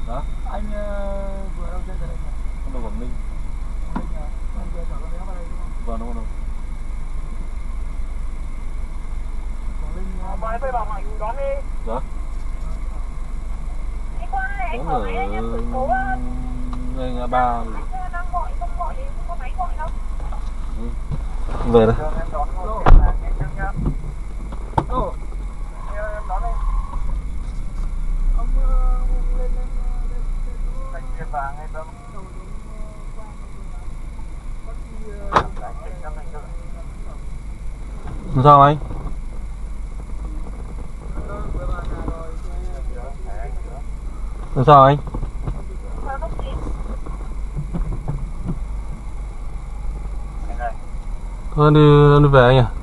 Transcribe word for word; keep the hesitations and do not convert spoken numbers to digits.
Đó. Anh uh, vừa đâu chơi ở đây nhỉ? Con đồ Quảng Ninh. Quảng Ninh à? Anh vừa chở con bé vào đây đúng không? Vâng đúng không? Quảng Ninh. Ờ, mời tôi bảo Mạnh đón đi. Đó. Anh qua đây, anh Cũng ở ở máy anh em sự cố. ngay ngã ba. Anh đang gọi, không gọi thì không có máy gọi đâu. Ừ. Về đây. Em đón một tiền là anh trước nhá. Ồ. Em đón đi. Ông uh, lên lên lên Anh kia vàng hay đâu? đầu đúng qua bác sĩ Anh kia cho mình được. Sao anh? Làm sao anh? Thôi đi, đi về anh à?